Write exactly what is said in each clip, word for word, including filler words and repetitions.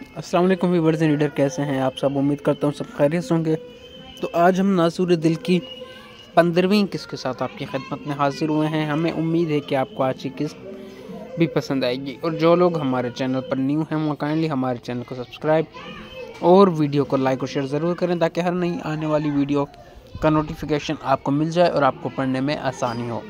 अस्सलाम वालेकुम viewers and reader, कैसे हैं आप सब। उम्मीद करता हूँ सब खैरियत से होंगे। तो आज हम नासूर दिल की पंद्रहवीं किस्त के साथ आपकी खिदमत में हाजिर हुए हैं। हमें उम्मीद है कि आपको आज की किस्त भी पसंद आएगी और जो लोग हमारे चैनल पर न्यू हैं वो काइंडली हमारे चैनल को सब्सक्राइब और वीडियो को लाइक और शेयर ज़रूर करें ताकि हर नई आने वाली वीडियो का नोटिफिकेशन आपको मिल जाए और आपको पढ़ने में आसानी हो।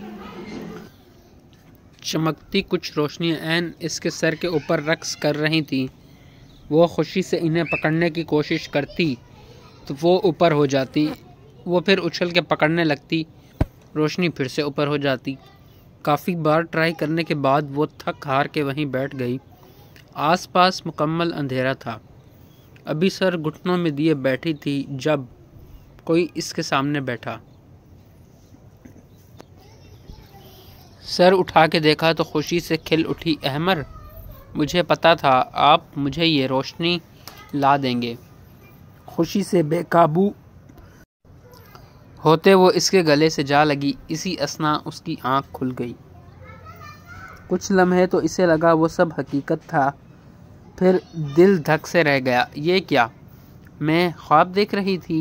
चमकती कुछ रोशनियाँ ऐन इसके सर के ऊपर रक्स कर रही थीं। वो खुशी से इन्हें पकड़ने की कोशिश करती तो वो ऊपर हो जाती। वो फिर उछल के पकड़ने लगती, रोशनी फिर से ऊपर हो जाती। काफ़ी बार ट्राई करने के बाद वो थक हार के वहीं बैठ गई। आसपास मुकम्मल अंधेरा था। अभी सर घुटनों में दिए बैठी थी जब कोई इसके सामने बैठा। सर उठा के देखा तो खुशी से खिल उठी, अहमर, मुझे पता था आप मुझे ये रोशनी ला देंगे। खुशी से बेकाबू होते वो इसके गले से जा लगी। इसी असना उसकी आंख खुल गई। कुछ लम्हे तो इसे लगा वो सब हकीकत था, फिर दिल धक से रह गया। ये क्या, मैं ख्वाब देख रही थी?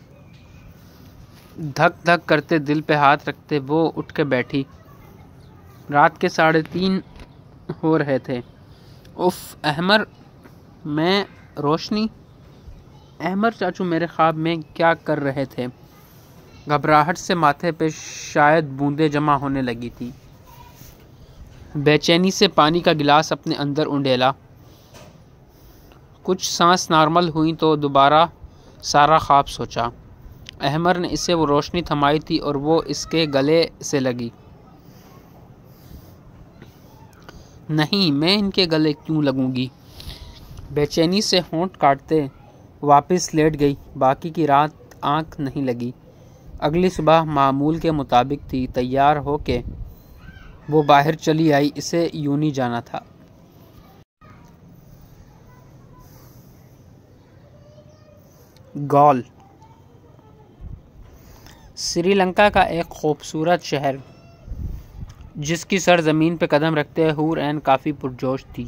धक धक करते दिल पे हाथ रखते वो उठ के बैठी। रात के साढ़े तीन हो रहे थे। उफ अहमर, मैं रोशनी? अहमर चाचू मेरे ख्वाब में क्या कर रहे थे? घबराहट से माथे पे शायद बूंदें जमा होने लगी थी। बेचैनी से पानी का गिलास अपने अंदर उंडेला। कुछ सांस नॉर्मल हुई तो दोबारा सारा ख्वाब सोचा। अहमर ने इसे वो रोशनी थमाई थी और वो इसके गले से लगी। नहीं, मैं इनके गले क्यों लगूंगी? बेचैनी से होंठ काटते वापस लेट गई। बाकी की रात आंख नहीं लगी। अगली सुबह मामूल के मुताबिक थी। तैयार होके वो बाहर चली आई। इसे यूनी जाना था। गौल श्रीलंका का एक खूबसूरत शहर जिसकी सर ज़मीन पे कदम रखते हूर ऐन काफ़ी पुरजोश थी।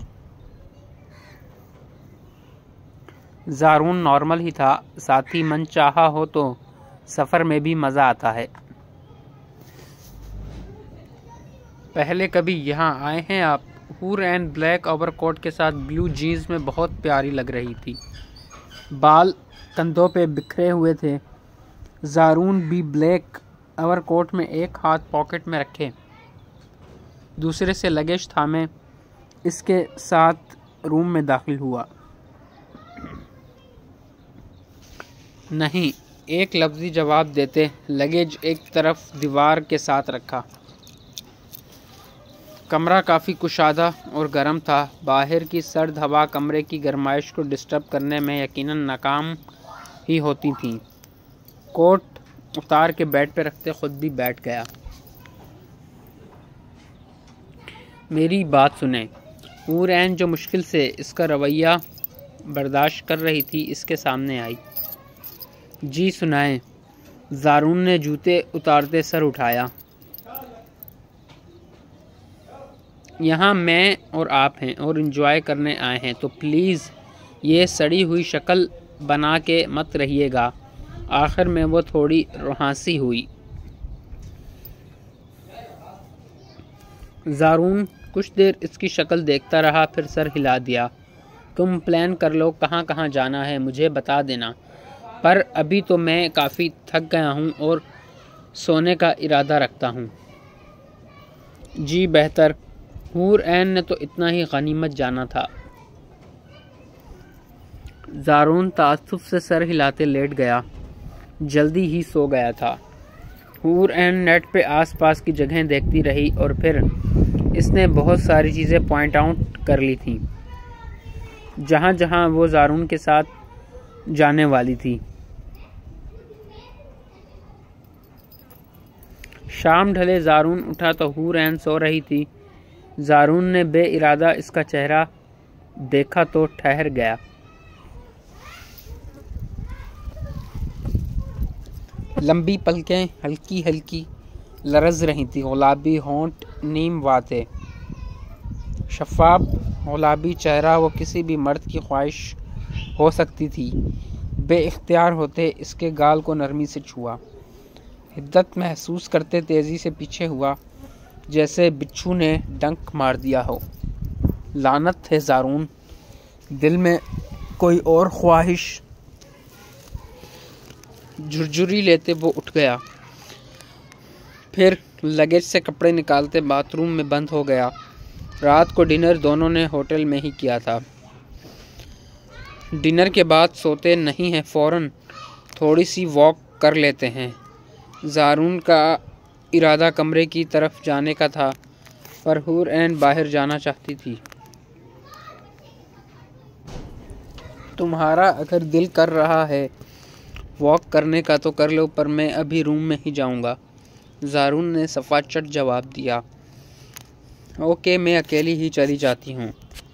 ज़ारून नॉर्मल ही था, साथ ही मन चाहा हो तो सफ़र में भी मज़ा आता है। पहले कभी यहाँ आए हैं आप? हूर ऐन ब्लैक ओवरकोट के साथ ब्लू जीन्स में बहुत प्यारी लग रही थी। बाल कंधों पे बिखरे हुए थे। ज़ारून भी ब्लैक ओवरकोट में एक हाथ पॉकेट में रखे दूसरे से लगेज थामे इसके साथ रूम में दाखिल हुआ। नहीं, एक लफ्ज़ी जवाब देते लगेज एक तरफ दीवार के साथ रखा। कमरा काफ़ी कुशादा और गर्म था। बाहर की सर्द हवा कमरे की गर्माइश को डिस्टर्ब करने में यकीनन नाकाम ही होती थी। कोट उतार के बेड पे रखते खुद भी बैठ गया। मेरी बात सुने। हूर ऐन जो मुश्किल से इसका रवैया बर्दाश्त कर रही थी इसके सामने आई। जी सुनाएं। ज़ारून ने जूते उतारते सर उठाया। यहाँ मैं और आप हैं और एंजॉय करने आए हैं, तो प्लीज़ ये सड़ी हुई शक्ल बना के मत रहिएगा। आखिर में वो थोड़ी रुहासी हुई। ज़ारून कुछ देर इसकी शक्ल देखता रहा, फिर सर हिला दिया। तुम प्लान कर लो कहाँ कहाँ जाना है, मुझे बता देना, पर अभी तो मैं काफ़ी थक गया हूँ और सोने का इरादा रखता हूँ। जी बेहतर। हूर ऐन ने तो इतना ही गनीमत जाना था। ज़ारून तासुफ से सर हिलाते लेट गया। जल्दी ही सो गया था। हूर ऐन नेट पे आसपास की जगहें देखती रही और फिर इसने बहुत सारी चीज़ें पॉइंट आउट कर ली थी जहाँ जहाँ वो ज़ारून के साथ जाने वाली थी। शाम ढले ज़ारून उठा तो हूर ऐन सो रही थी। ज़ारून ने बेइरादा इसका चेहरा देखा तो ठहर गया। लंबी पलकें हल्की हल्की लरज रही थी। गुलाबी होंठ नीम वाते शफाफ गुलाबी चेहरा वो किसी भी मर्द की ख्वाहिश हो सकती थी। बेइख्तियार होते इसके गाल को नरमी से छुआ। हिद्दत महसूस करते तेजी से पीछे हुआ, जैसे बिच्छू ने डंक मार दिया हो। लानत है ज़ारून, दिल में कोई और ख्वाहिश झुरझुरी लेते वो उठ गया। फिर लगेज से कपड़े निकालते बाथरूम में बंद हो गया। रात को डिनर दोनों ने होटल में ही किया था। डिनर के बाद सोते नहीं हैं, फ़ौरन थोड़ी सी वॉक कर लेते हैं। ज़ारून का इरादा कमरे की तरफ जाने का था, पर हूर ऐन बाहर जाना चाहती थी। तुम्हारा अगर दिल कर रहा है वॉक करने का तो कर लो, पर मैं अभी रूम में ही जाऊंगा। ज़ारून ने सफाचट जवाब दिया। ओके, मैं अकेली ही चली जाती हूँ।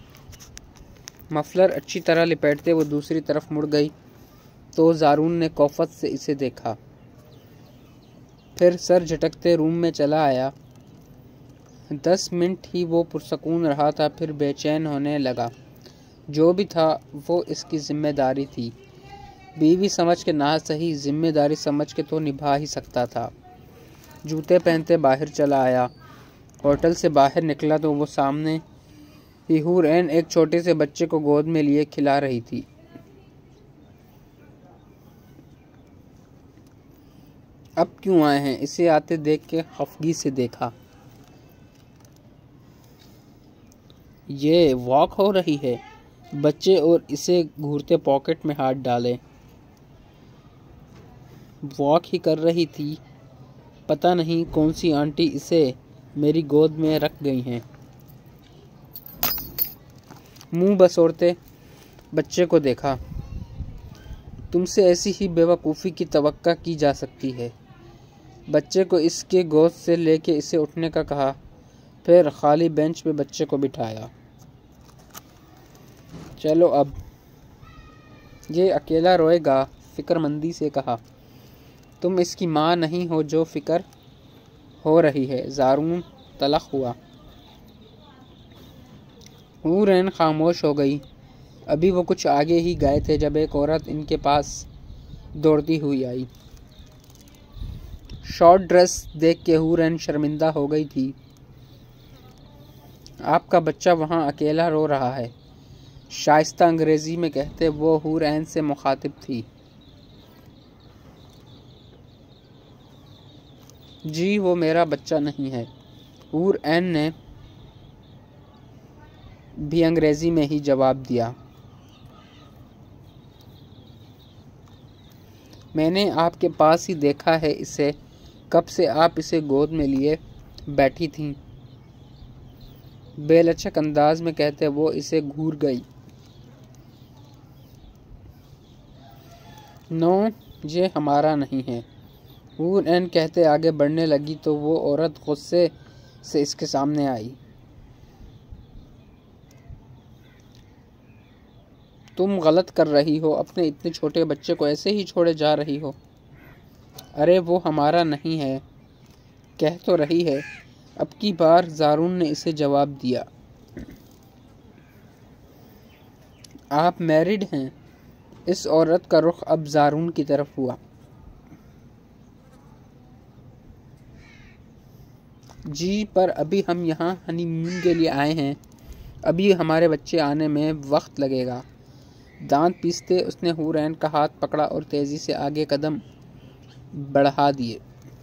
मफलर अच्छी तरह लिपेटते वो दूसरी तरफ मुड़ गई तो ज़ारून ने कौफत से इसे देखा। फिर सर झटकते रूम में चला आया। दस मिनट ही वो पुरसकून रहा था, फिर बेचैन होने लगा। जो भी था वो इसकी जिम्मेदारी थी। बीवी समझ के ना सही, जिम्मेदारी समझ के तो निभा ही सकता था। जूते पहनते बाहर चला आया। होटल से बाहर निकला तो वो सामने ही हूर ऐन एक छोटे से बच्चे को गोद में लिए खिला रही थी। अब क्यों आए हैं? इसे आते देख के खफगी से देखा। ये वॉक हो रही है? बच्चे और इसे घूरते पॉकेट में हाथ डाले। वॉक ही कर रही थी। पता नहीं कौन सी आंटी इसे मेरी गोद में रख गई हैं। मुंह बसोरते बच्चे को देखा। तुमसे ऐसी ही बेवकूफ़ी की तवक्का की जा सकती है। बच्चे को इसके गोद से लेके इसे उठने का कहा, फिर खाली बेंच पे बच्चे को बिठाया। चलो अब। ये अकेला रोएगा, फिक्रमंदी से कहा। तुम इसकी माँ नहीं हो जो फिक्र हो रही है। ज़ारून तलख हुआ। हूर ऐन खामोश हो गई। अभी वो कुछ आगे ही गए थे जब एक औरत इनके पास दौड़ती हुई आई। शॉर्ट ड्रेस देख के हूर ऐन शर्मिंदा हो गई थी। आपका बच्चा वहाँ अकेला रो रहा है, शाइस्ता अंग्रेजी में कहते वो हूर ऐन से मुखातिब थी। जी वो मेरा बच्चा नहीं है, हूर ऐन ने भी अंग्रेजी में ही जवाब दिया। मैंने आपके पास ही देखा है इसे, कब से आप इसे गोद में लिए बैठी थीं। बेलचक अंदाज में कहते वो इसे घूर गई। नो, ये हमारा नहीं है, हूर ऐन कहते आगे बढ़ने लगी तो वो औरत गुस्से से इसके सामने आई। तुम गलत कर रही हो, अपने इतने छोटे बच्चे को ऐसे ही छोड़े जा रही हो। अरे वो हमारा नहीं है, कह तो रही है। अब की बार ज़ारून ने इसे जवाब दिया। आप मैरिड हैं? इस औरत का रुख अब ज़ारून की तरफ हुआ। जी, पर अभी हम यहाँ हनीमून के लिए आए हैं, अभी हमारे बच्चे आने में वक्त लगेगा। दांत पीसते उसने हूर ऐन का हाथ पकड़ा और तेजी से आगे कदम बढ़ा दिए।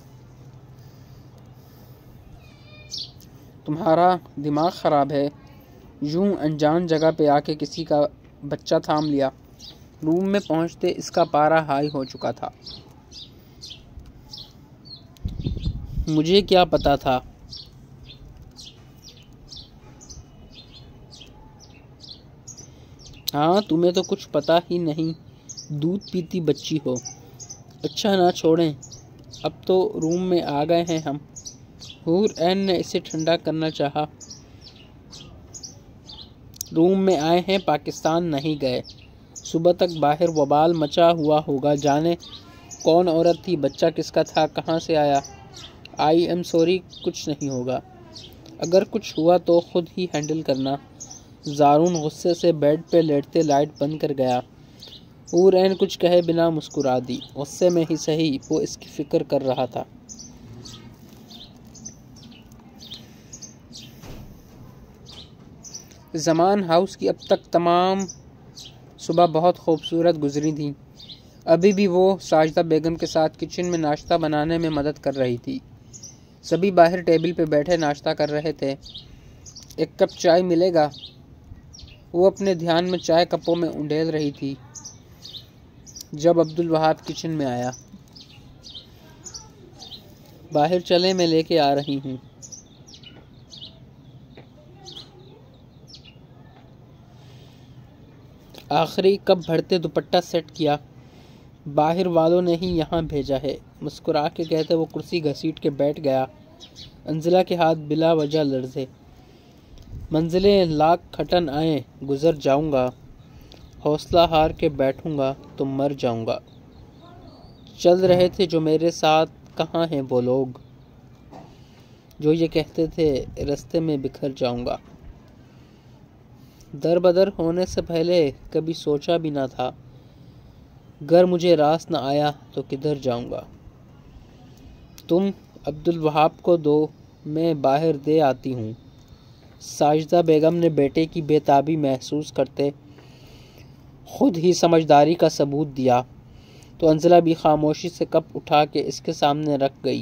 तुम्हारा दिमाग खराब है? यूं अनजान जगह पे आके किसी का बच्चा थाम लिया। रूम में पहुंचते इसका पारा हाई हो चुका था। मुझे क्या पता था? हाँ, तुम्हें तो कुछ पता ही नहीं, दूध पीती बच्ची हो। अच्छा ना छोड़ें, अब तो रूम में आ गए हैं हम। हूर ऐन ने इसे ठंडा करना चाहा। रूम में आए हैं, पाकिस्तान नहीं गए। सुबह तक बाहर वबाल मचा हुआ होगा, जाने कौन औरत थी, बच्चा किसका था, कहाँ से आया। आई एम सॉरी, कुछ नहीं होगा। अगर कुछ हुआ तो खुद ही हैंडल करना। ज़ारून गुस्से से बेड पे लेटते लाइट बंद कर गया। ऊरैन कुछ कहे बिना मुस्कुरा दी। गुस्से में ही सही, वो इसकी फिक्र कर रहा था। ज़मान हाउस की अब तक तमाम सुबह बहुत खूबसूरत गुजरी थी। अभी भी वो साजिदा बेगम के साथ किचन में नाश्ता बनाने में मदद कर रही थी। सभी बाहर टेबल पे बैठे नाश्ता कर रहे थे। एक कप चाय मिलेगा? वो अपने ध्यान में चाय कपों में उंडेल रही थी जब अब्दुल वहाब किचन में आया। बाहर चले, मैं लेके आ रही हूँ। आखिरी कप भरते दुपट्टा सेट किया। बाहर वालों ने ही यहाँ भेजा है, मुस्कुरा के कहते वो कुर्सी घसीट के बैठ गया। अंजिला के हाथ बिला वजह लर्जे। मंजिलें लाख खटन आए, गुजर जाऊंगा। हौसला हार के बैठूंगा तो मर जाऊंगा। चल रहे थे जो मेरे साथ, कहाँ हैं वो लोग जो ये कहते थे रास्ते में बिखर जाऊंगा। दर बदर होने से पहले कभी सोचा भी ना था, अगर मुझे रास न आया तो किधर जाऊंगा। तुम अब्दुल वहाब को दो, मैं बाहर दे आती हूँ। साजिदा बेगम ने बेटे की बेताबी महसूस करते खुद ही समझदारी का सबूत दिया तो अंजिला भी खामोशी से कप उठा के इसके सामने रख गई।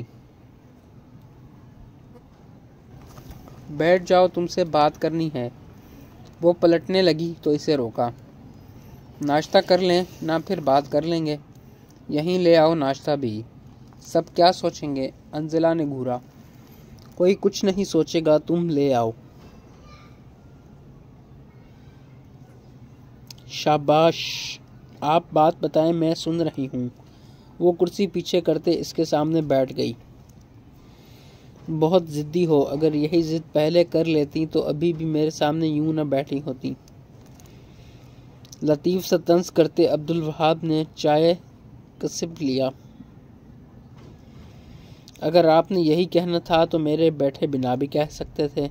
बैठ जाओ, तुमसे बात करनी है। वो पलटने लगी तो इसे रोका। नाश्ता कर लें ना, फिर बात कर लेंगे। यहीं ले आओ नाश्ता भी। सब क्या सोचेंगे? अंजिला ने घूरा। कोई कुछ नहीं सोचेगा, तुम ले आओ। शाबाश, आप बात बताएं, मैं सुन रही हूँ। वो कुर्सी पीछे करते इसके सामने बैठ गई। बहुत ज़िद्दी हो, अगर यही ज़िद पहले कर लेती तो अभी भी मेरे सामने यूं न बैठी होती। लतीफ़ सा तंज करते अब्दुल वहाब ने चाय का सिप लिया। अगर आपने यही कहना था तो मेरे बैठे बिना भी कह सकते थे।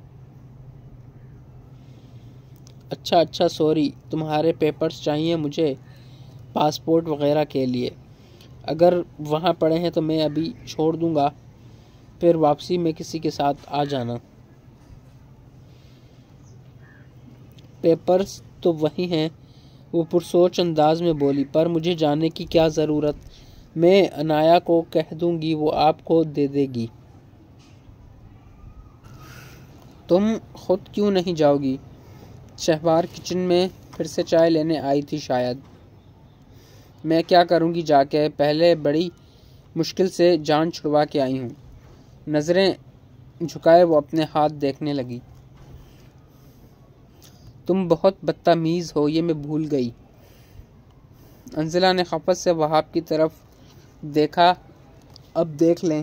अच्छा अच्छा, सॉरी, तुम्हारे पेपर्स चाहिए मुझे पासपोर्ट वगैरह के लिए। अगर वहाँ पड़े हैं तो मैं अभी छोड़ दूँगा, फिर वापसी में किसी के साथ आ जाना। पेपर्स तो वही हैं, वो पुरसोच अंदाज में बोली, पर मुझे जाने की क्या ज़रूरत। मैं अनाया को कह दूंगी, वो आपको दे देगी। तुम खुद क्यों नहीं जाओगी? शहवार किचन में फिर से चाय लेने आई थी शायद। मैं क्या करूंगी जाके, पहले बड़ी मुश्किल से जान छुड़वा के आई हूँ। नज़रें झुकाए वो अपने हाथ देखने लगी। तुम बहुत बदतमीज़ हो, ये मैं भूल गई। अंजिला ने खपत से वहाब की तरफ देखा। अब देख लें।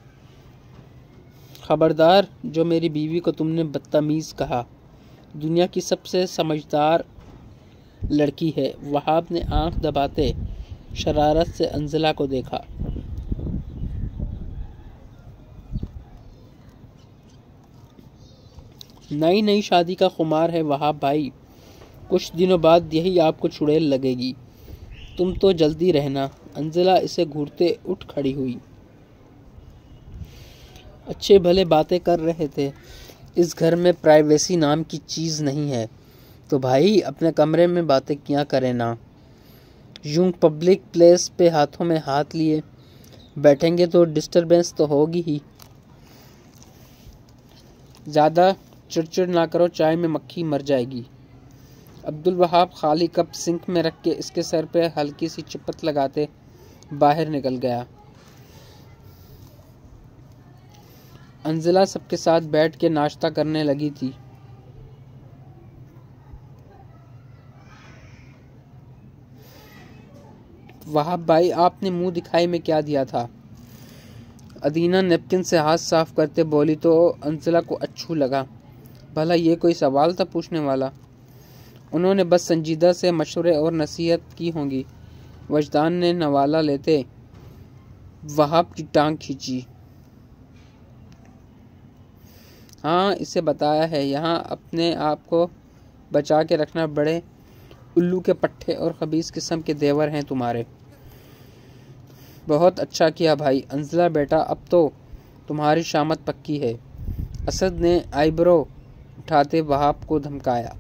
खबरदार, जो मेरी बीवी को तुमने बदतमीज़ कहा। दुनिया की सबसे समझदार लड़की है। वहाब ने आंख दबाते शरारत से अंजिला को देखा। नई नई शादी का खुमार है वहाब भाई, कुछ दिनों बाद यही आपको चुड़ैल लगेगी। तुम तो जल्दी रहना। अंजिला इसे घूरते उठ खड़ी हुई। अच्छे भले बातें कर रहे थे। इस घर में प्राइवेसी नाम की चीज़ नहीं है, तो भाई अपने कमरे में बातें किया करें ना। यूं पब्लिक प्लेस पे हाथों में हाथ लिए बैठेंगे तो डिस्टरबेंस तो होगी ही। ज़्यादा चिड़चिड़ ना करो, चाय में मक्खी मर जाएगी। अब्दुल वहाब खाली कप सिंक में रख के इसके सर पे हल्की सी चिपत लगाते बाहर निकल गया। अंजिला सबके साथ बैठ के नाश्ता करने लगी थी। वहाब भाई, आपने मुंह दिखाई में क्या दिया था? अदीना नेपकिन से हाथ साफ करते बोली तो अंजिला को अच्छू लगा। भला ये कोई सवाल था पूछने वाला? उन्होंने बस संजीदा से मशवरे और नसीहत की होंगी। वजदान ने नवाला लेते वहाब की टांग खींची। हाँ, इसे बताया है, यहाँ अपने आप को बचा के रखना, बड़े उल्लू के पट्टे और खबीस किस्म के देवर हैं तुम्हारे। बहुत अच्छा किया भाई अंजला बेटा, अब तो तुम्हारी शामत पक्की है। असद ने आईब्रो उठाते वहाब को धमकाया।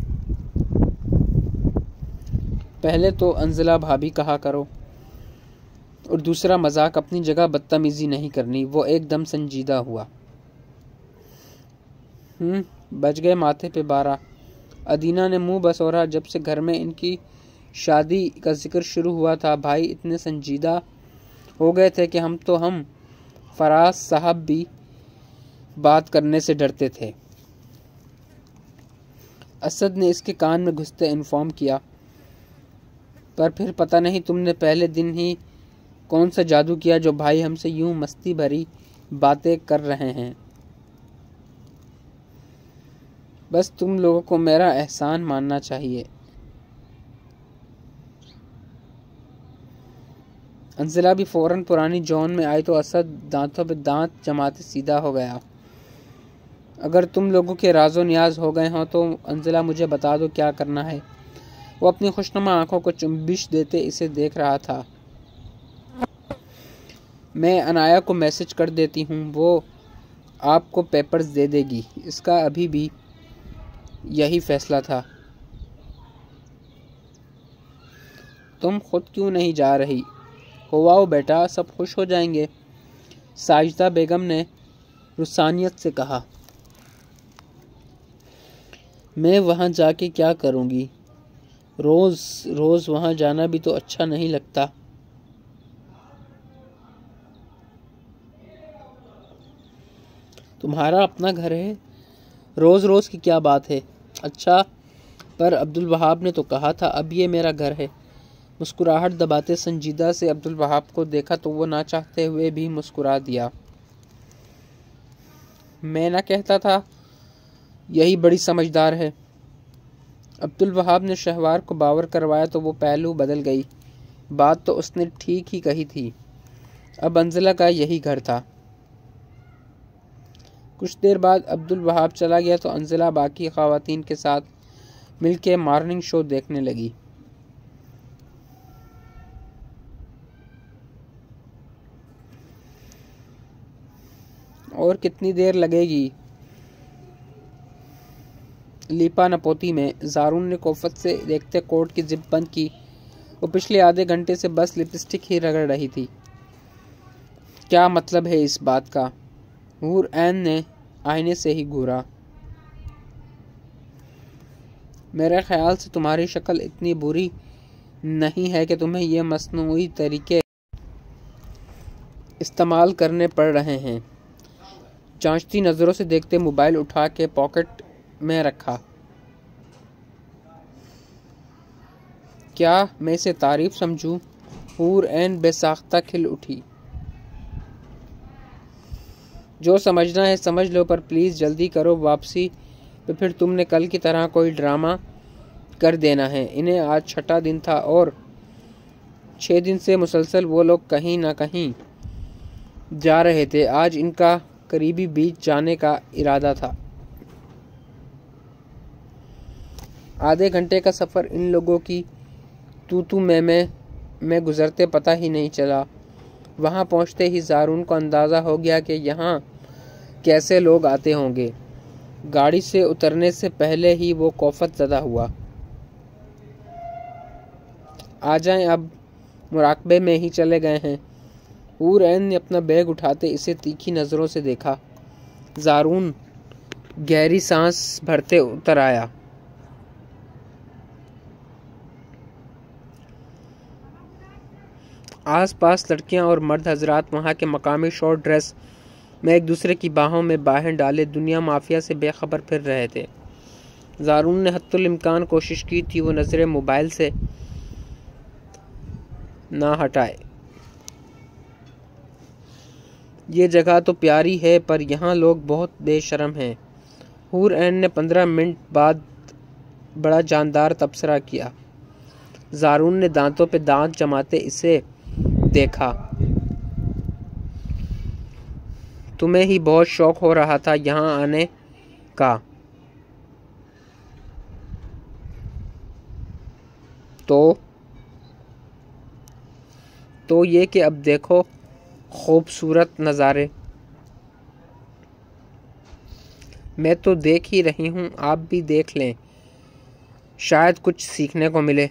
पहले तो अंजला भाभी कहा करो, और दूसरा मजाक अपनी जगह बदतमीजी नहीं करनी। वो एकदम संजीदा हुआ। हम्म बज गए माथे पे बारह। अदीना ने मुंह बसोरा। जब से घर में इनकी शादी का जिक्र शुरू हुआ था भाई इतने संजीदा हो गए थे कि हम तो हम फराज साहब भी बात करने से डरते थे। असद ने इसके कान में घुसते इन्फॉर्म किया, पर फिर पता नहीं तुमने पहले दिन ही कौन सा जादू किया जो भाई हमसे यूं मस्ती भरी बातें कर रहे हैं। बस तुम लोगों को मेरा एहसान मानना चाहिए। अंजिला भी फौरन पुरानी जॉन में आई तो असद दांतों पे दांत जमाते सीधा हो गया। अगर तुम लोगों के राजो नियाज हो गए हो तो अंजिला मुझे बता दो क्या करना है। वो अपनी खुशनुमा आंखों को चुंबिश देते इसे देख रहा था। मैं अनाया को मैसेज कर देती हूँ, वो आपको पेपर्स दे देगी। इसका अभी भी यही फैसला था। तुम खुद क्यों नहीं जा रही? हुआओ बेटा, सब खुश हो जाएंगे, साजिदा बेगम ने रुसानियत से कहा। मैं वहां जाके क्या करूंगी? रोज रोज वहां जाना भी तो अच्छा नहीं लगता। तुम्हारा अपना घर है, रोज रोज की क्या बात है? अच्छा, पर अब्दुल वहाब ने तो कहा था अब ये मेरा घर है। मुस्कुराहट दबाते संजीदा से अब्दुल वहाब को देखा तो वो ना चाहते हुए भी मुस्कुरा दिया। मैं ना कहता था यही बड़ी समझदार है। अब्दुल वहाब ने शहवार को बावर करवाया तो वो पहलू बदल गई। बात तो उसने ठीक ही कही थी। अब अंजिला का यही घर था। कुछ देर बाद अब्दुल वहाब चला गया तो अंजिला बाकी खवातीन के साथ मिलके मॉर्निंग शो देखने लगी। और कितनी देर लगेगी? लीपा नपोती में जारून ने कोफत से देखते कोट की जिप बंद की। वो पिछले आधे घंटे से बस लिपस्टिक ही रगड़ रही थी। क्या मतलब है इस बात का? हूर ऐन ने आईने से ही घूरा। मेरे ख्याल से तुम्हारी शक्ल इतनी बुरी नहीं है कि तुम्हें ये मसनूई तरीके इस्तेमाल करने पड़ रहे हैं। जांचती नजरों से देखते मोबाइल उठा के पॉकेट में रखा। क्या मैं इसे तारीफ समझूं? हूर ऐन बेसाख्ता खिल उठी। जो समझना है समझ लो, पर प्लीज जल्दी करो, वापसी तो फिर तुमने कल की तरह कोई ड्रामा कर देना है। इन्हें आज छठा दिन था और छह दिन से मुसलसल वो लोग कहीं ना कहीं जा रहे थे। आज इनका करीबी बीच जाने का इरादा था। आधे घंटे का सफर इन लोगों की तू तू मैं मैं में गुजरते पता ही नहीं चला। वहां पहुंचते ही जारून को अंदाजा हो गया कि यहाँ कैसे लोग आते होंगे। गाड़ी से उतरने से पहले ही वो खौफत ज़दा हुआ। आ जाएं, अब मुराकबे में ही चले गए हैं। हूर ऐन ने अपना बैग उठाते इसे तीखी नज़रों से देखा। जारून गहरी सांस भरते उतर आया। आसपास लड़कियां और मर्द हजरात वहां के मकामी शॉर्ट ड्रेस में एक दूसरे की बाहों में बाहें डाले दुनिया माफिया से बेखबर फिर रहे थे। जारून ने हत्तुल इम्कान कोशिश की थी वो नजरें मोबाइल से ना हटाए। ये जगह तो प्यारी है पर यहाँ लोग बहुत बेशरम हैं। हूर ऐन ने पंद्रह मिनट बाद बड़ा जानदार तबसरा किया। जारून ने दांतों पे दांत जमाते इसे देखा। तुम्हें ही बहुत शौक हो रहा था यहाँ आने का। तो तो ये कि अब देखो खूबसूरत नज़ारे। मैं तो देख ही रही हूँ, आप भी देख लें, शायद कुछ सीखने को मिले।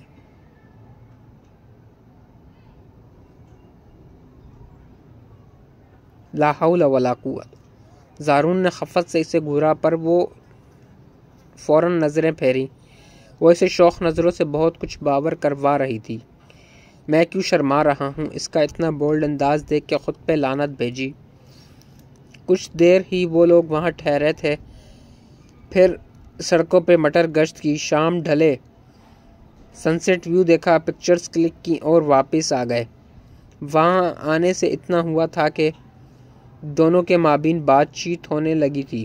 ला हौला वला कुव्वत। ज़ारून ने खफत से इसे घूरा, पर वो फ़ौरन नज़रें फेरी। वो इसे शौक़ नज़रों से बहुत कुछ बावर करवा रही थी। मैं क्यों शर्मा रहा हूँ, इसका इतना बोल्ड अंदाज देख के ख़ुद पे लानत भेजी। कुछ देर ही वो लोग वहाँ ठहरे थे, फिर सड़कों पे मटर गश्त की। शाम ढले, सनसेट व्यू देखा, पिक्चर्स क्लिक की और वापस आ गए। वहाँ आने से इतना हुआ था कि दोनों के माबीन बातचीत होने लगी थी।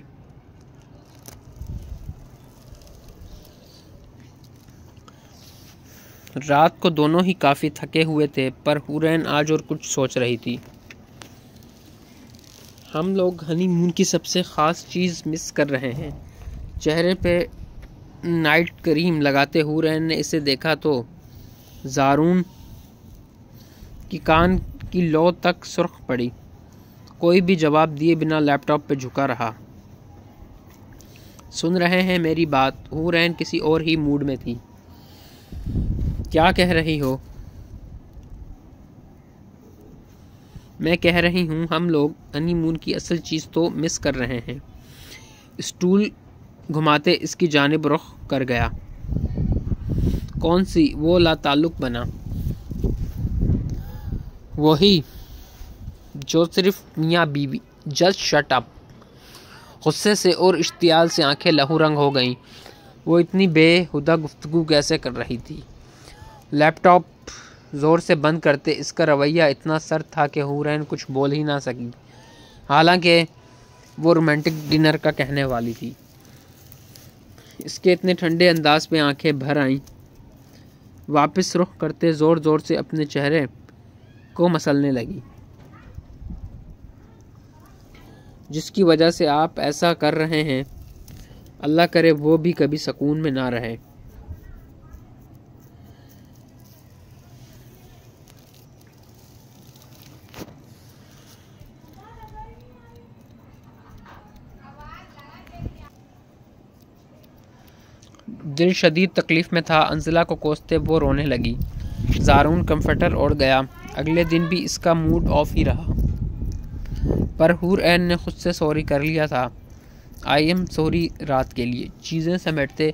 रात को दोनों ही काफ़ी थके हुए थे, पर हुरैन आज और कुछ सोच रही थी। हम लोग हनीमून की सबसे ख़ास चीज़ मिस कर रहे हैं। चेहरे पे नाइट क्रीम लगाते हुरैन ने इसे देखा तो ज़ारून की कान की लौ तक सुर्ख पड़ी। कोई भी जवाब दिए बिना लैपटॉप पे झुका रहा। सुन रहे हैं मेरी बात? हुरैन किसी और ही मूड में थी। क्या कह रही हो? मैं कह रही हूँ हम लोग हनीमून की असल चीज़ तो मिस कर रहे हैं। स्टूल घुमाते इसकी जानिब रुख कर गया। कौन सी? वो लाताल्लुक बना। वही जो सिर्फ मियाँ बीवी। Just shut up. गुस्से से और इश्तियाल से आंखें लहू रंग हो गईं। वो इतनी बेहुदा गुफ्तगू कैसे कर रही थी? लैपटॉप ज़ोर से बंद करते इसका रवैया इतना सर्द था कि हुरैन कुछ बोल ही ना सकी। हालांकि वो रोमांटिक डिनर का कहने वाली थी। इसके इतने ठंडे अंदाज पे आंखें भर आईं। वापस रुख करते ज़ोर ज़ोर से अपने चेहरे को मसलने लगी। जिसकी वजह से आप ऐसा कर रहे हैं, अल्लाह करे वो भी कभी सुकून में ना रहे। दिल शदीद तकलीफ़ में था। अंजला को कोसते वो रोने लगी। ज़ारून कंफर्टर ओढ़ गया। अगले दिन भी इसका मूड ऑफ ही रहा, पर हुरैन ने खुद से सॉरी कर लिया था। आई एम सॉरी रात के लिए, चीज़ें समेटते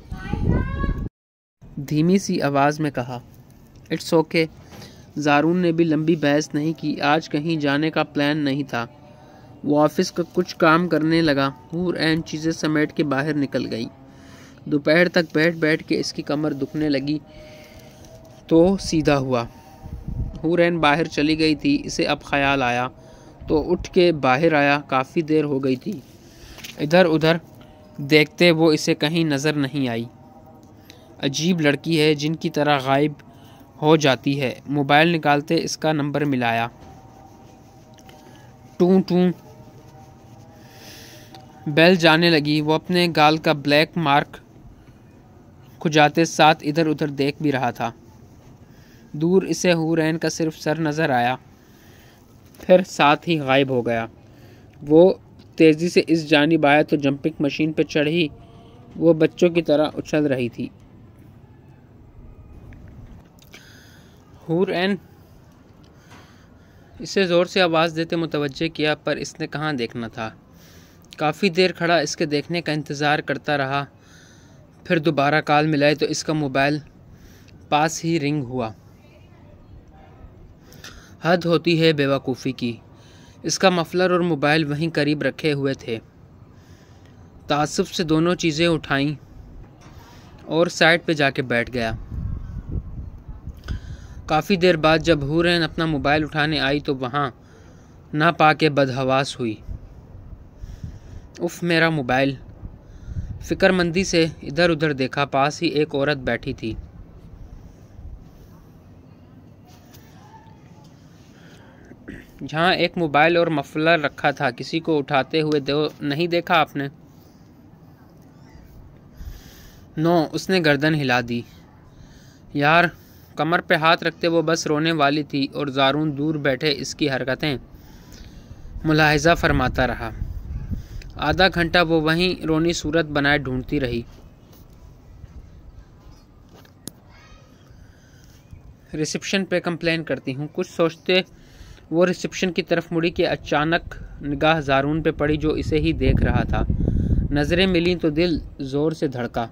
धीमी सी आवाज़ में कहा। It's okay. ज़ारून ने भी लंबी बहस नहीं की। आज कहीं जाने का प्लान नहीं था। वो ऑफिस का कुछ काम करने लगा। हुरैन चीज़ें समेट के बाहर निकल गई। दोपहर तक बैठ बैठ के इसकी कमर दुखने लगी तो सीधा हुआ। हुरैन बाहर चली गई थी। इसे अब ख्याल आया तो उठ के बाहर आया। काफ़ी देर हो गई थी। इधर उधर देखते वो इसे कहीं नज़र नहीं आई। अजीब लड़की है, जिनकी तरह गायब हो जाती है। मोबाइल निकालते इसका नंबर मिलाया। टू टू बेल जाने लगी। वो अपने गाल का ब्लैक मार्क खुजाते साथ इधर उधर देख भी रहा था। दूर इसे हुरैन का सिर्फ सर नज़र आया, फिर साथ ही गायब हो गया। वो तेज़ी से इस जानिब आया तो जंपिंग मशीन पर चढ़ी वो बच्चों की तरह उछल रही थी। हुरैन इसे ज़ोर से आवाज़ देते मुतवज्जे किया, पर इसने कहाँ देखना था। काफ़ी देर खड़ा इसके देखने का इंतज़ार करता रहा। फिर दोबारा कॉल मिलाई तो इसका मोबाइल पास ही रिंग हुआ। हद होती है बेवकूफ़ी की। इसका मफलर और मोबाइल वहीं करीब रखे हुए थे। तासुफ से दोनों चीज़ें उठाईं और साइड पे जाके बैठ गया। काफ़ी देर बाद जब हुरैन अपना मोबाइल उठाने आई तो वहाँ ना पाके बदहवास हुई। उफ़, मेरा मोबाइल। फ़िक्रमंदी से इधर उधर देखा। पास ही एक औरत बैठी थी। जहाँ एक मोबाइल और मफलर रखा था, किसी को उठाते हुए दो नहीं देखा आपने? नो, उसने गर्दन हिला दी। यार कमर पे हाथ रखते वो बस रोने वाली थी और ज़ारून दूर बैठे इसकी हरकतें मुलाहिज़ा फरमाता रहा। आधा घंटा वो वहीं रोनी सूरत बनाए ढूंढती रही। रिसेप्शन पे कंप्लेन करती हूँ, कुछ सोचते वो रिसेप्शन की तरफ मुड़ी कि अचानक निगाह ज़ारून पे पड़ी जो इसे ही देख रहा था। नज़रें मिली तो दिल ज़ोर से धड़का।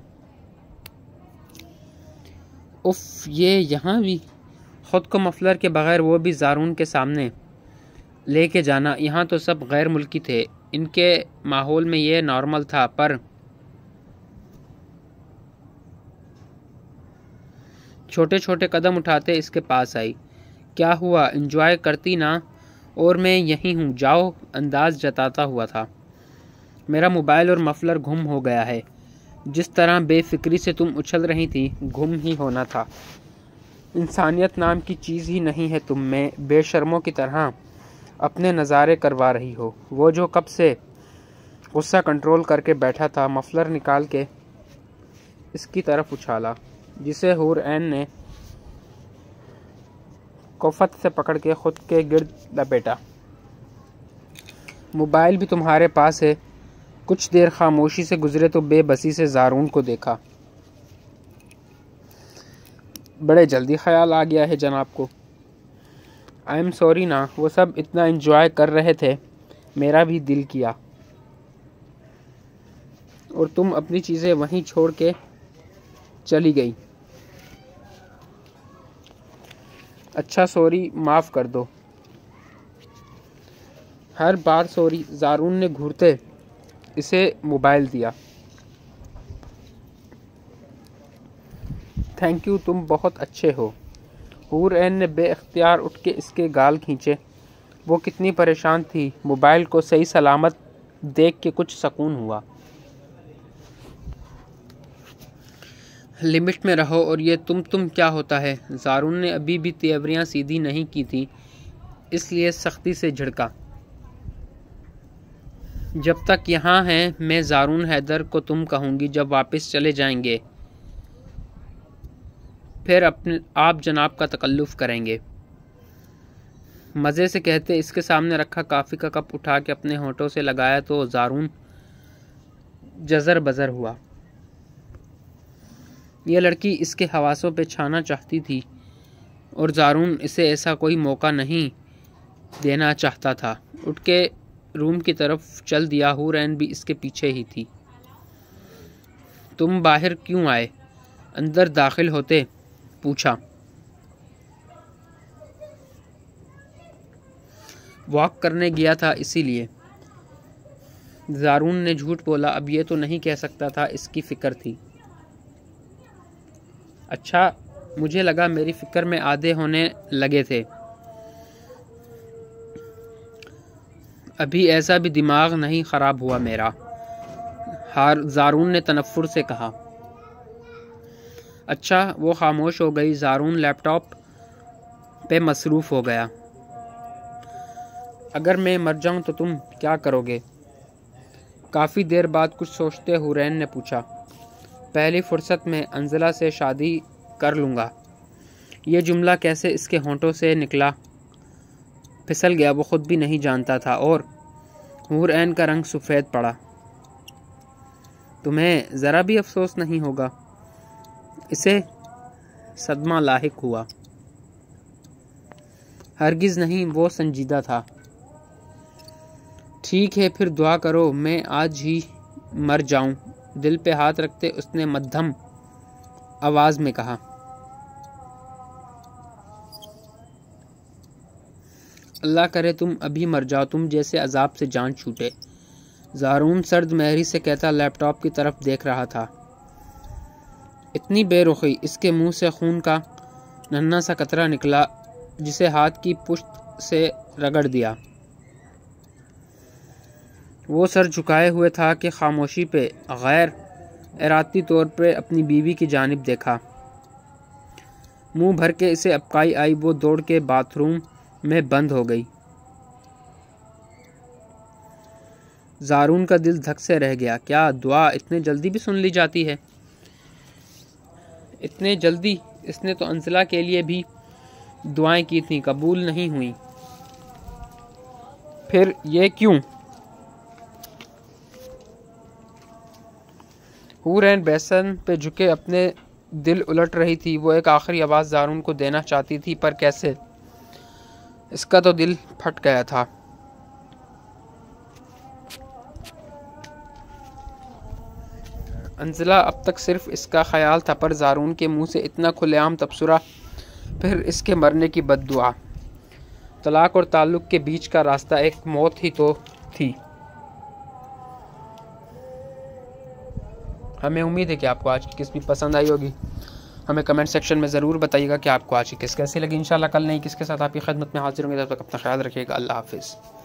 उफ, ये यहाँ भी! ख़ुद को मफलर के बगैर वो भी ज़ारून के सामने लेके जाना। यहाँ तो सब गैर मुल्की थे, इनके माहौल में ये नॉर्मल था। पर छोटे छोटे कदम उठाते इसके पास आई। क्या हुआ, एंजॉय करती ना? और मैं यहीं हूँ, जाओ, अंदाज जताता हुआ था। मेरा मोबाइल और मफलर गुम हो गया है। जिस तरह बेफिक्री से तुम उछल रही थी, गुम ही होना था। इंसानियत नाम की चीज़ ही नहीं है तुम में। बेशर्मों की तरह अपने नज़ारे करवा रही हो। वो जो कब से गुस्सा कंट्रोल करके बैठा था, मफलर निकाल के इसकी तरफ उछाला, जिसे हूर ऐन ने कोफत से पकड़ के खुद के गिर्द लपेटा। मोबाइल भी तुम्हारे पास है। कुछ देर खामोशी से गुजरे तो बेबसी से ज़ारून को देखा। बड़े जल्दी ख्याल आ गया है जनाब को। आई एम सॉरी ना, वो सब इतना एंजॉय कर रहे थे, मेरा भी दिल किया। और तुम अपनी चीज़ें वहीं छोड़ के चली गई। अच्छा सॉरी, माफ़ कर दो। हर बार सॉरी। ज़ारून ने घूरते इसे मोबाइल दिया। थैंक यू, तुम बहुत अच्छे हो। हूर ऐन ने बेइख्तियार उठ के इसके गाल खींचे। वो कितनी परेशान थी। मोबाइल को सही सलामत देख के कुछ सुकून हुआ। लिमिट में रहो। और ये तुम तुम क्या होता है? ज़ारून ने अभी भी तेवरियां सीधी नहीं की थी, इसलिए सख्ती से झिड़का। जब तक यहाँ हैं मैं ज़ारून हैदर को तुम कहूँगी। जब वापस चले जाएंगे फिर अपने आप जनाब का तकल्लुफ़ करेंगे। मज़े से कहते इसके सामने रखा काफ़ी का कप उठा के अपने होठों से लगाया तो ज़ारून जज़र बज़र हुआ। यह लड़की इसके हवासों पे छाना चाहती थी और ज़ारून इसे ऐसा कोई मौका नहीं देना चाहता था। उठ के रूम की तरफ चल दिया। हूर ऐन भी इसके पीछे ही थी। तुम बाहर क्यों आए? अंदर दाखिल होते पूछा। वॉक करने गया था इसीलिए। ज़ारून ने झूठ बोला। अब ये तो नहीं कह सकता था इसकी फ़िक्र थी। अच्छा, मुझे लगा मेरी फ़िक्र में आधे होने लगे थे। अभी ऐसा भी दिमाग नहीं ख़राब हुआ मेरा, हार ज़ारून ने तनफ़ुर से कहा। अच्छा, वो खामोश हो गई। ज़ारून लैपटॉप पे मसरूफ़ हो गया। अगर मैं मर जाऊं तो तुम क्या करोगे? काफ़ी देर बाद कुछ सोचते हुरैन ने पूछा। पहली फुर्सत में अंजला से शादी कर लूँगा। ये जुमला कैसे इसके होंठों से निकला, फिसल गया, वो खुद भी नहीं जानता था। और हुरैन का रंग सफ़ेद पड़ा। तुम्हें ज़रा भी अफसोस नहीं होगा? इसे सदमा लाहिक हुआ। हरगिज़ नहीं, वो संजीदा था। ठीक है, फिर दुआ करो मैं आज ही मर जाऊं। दिल पे हाथ रखते उसने मध्यम आवाज़ में कहा। अल्लाह करे तुम अभी मर जाओ, तुम जैसे अजाब से जान छूटे। ज़ारून सर्द महरी से कहता लैपटॉप की तरफ देख रहा था। इतनी बेरुखी, इसके मुंह से खून का नन्हा सा कतरा निकला जिसे हाथ की पुश्त से रगड़ दिया। वो सर झुकाए हुए था कि खामोशी पे गैर इरादती तौर पे अपनी बीवी की जानिब देखा। मुंह भर के इसे अपकाई आई। वो दौड़ के बाथरूम में बंद हो गई। ज़ारून का दिल धक से रह गया। क्या दुआ इतने जल्दी भी सुन ली जाती है? इतने जल्दी इसने तो अंजला के लिए भी दुआएं की थी, कबूल नहीं हुई। फिर ये क्यों? हूर ऐन बेसन पे झुके अपने दिल उलट रही थी। वो एक आखिरी आवाज़ ज़ारून को देना चाहती थी, पर कैसे? इसका तो दिल फट गया था। अंजला अब तक सिर्फ इसका ख्याल था, पर ज़ारून के मुंह से इतना खुलेआम तबसरा, फिर इसके मरने की बद्दुआ। तलाक और ताल्लुक़ के बीच का रास्ता एक मौत ही तो थी। हमें उम्मीद है कि आपको आज की किस भी पसंद आई होगी। हमें कमेंट सेक्शन में ज़रूर बताइएगा कि आपको आज की किस कैसी लगी। इंशाल्लाह कल नई किस के साथ आपकी खिदमत में हाजिर होंगे। तब तक अपना ख्याल रखिएगा। अल्लाह हाफिज़।